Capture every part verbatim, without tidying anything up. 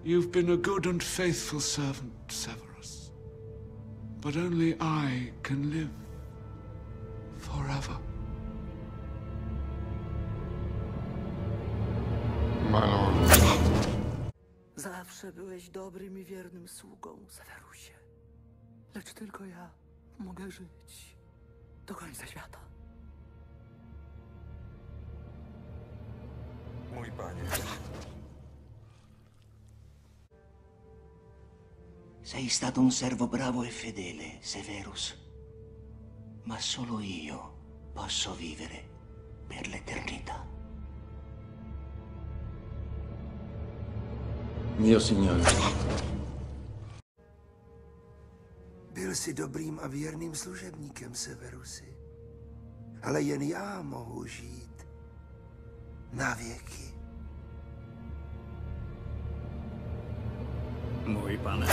You've been a good and faithful servant, Severus. But only I can live forever. My lord. Zawsze byłeś dobrym i wiernym sługą, Severusie. Lecz tylko ja mogę żyć do końca świata. Mój panie. Sei stato un servo bravo e fedele, Severus. Ma solo io posso vivere per l'eternità. Mio signore. Byl jsi dobrým a věrným služebníkem, Severusi. Ale jen já mohu žít na věky. Mój pane.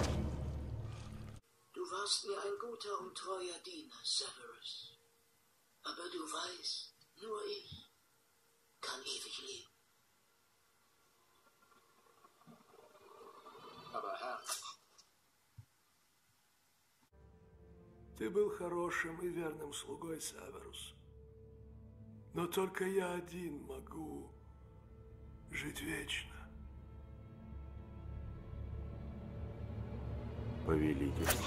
Du warst mir ein guter und treuer Diener, Severus. Aber du weißt, nur ich kann ewig leben. Aber Herr... Ты был хорошим и верным слугой, Северус. Но только я один могу жить вечно. Повелитель.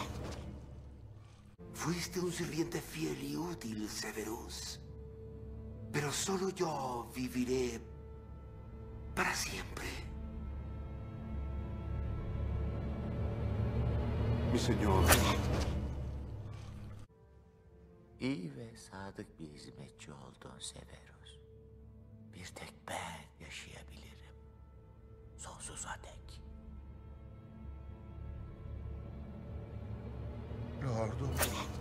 Fuiste un sirviente fiel y útil, Severus. Pero solo yo viviré para siempre. Mi señor. İyi ve sadık bir hizmetçi oldun Severus. Bir tek ben yaşayabilirim. Sonsuza dek. Lordum.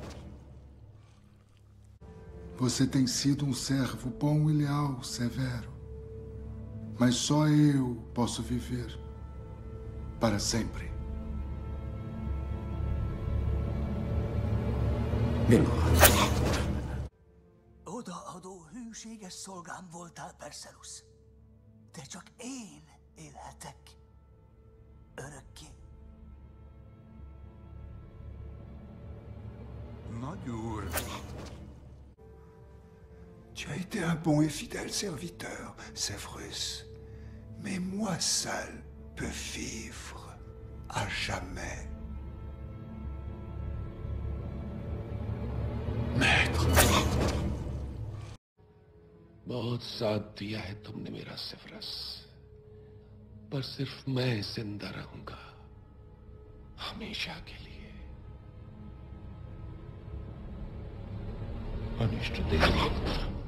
Você tem sido um servo bom e leal, Severo. Mas só eu posso viver para sempre. Odaadó, hűséges szolgám voltál, Perseus. De csak én élhetek örökké. Nagy úr. Tu as été un bon et fidèle serviteur, Severus. Mais moi seul peux vivre à jamais. Maître, बहुत साथ दिया है तुमने मेरा सेफरस, पर सिर्फ मैं जिंदा रहूंगा हमेशा के लिए। अनिष्ट देव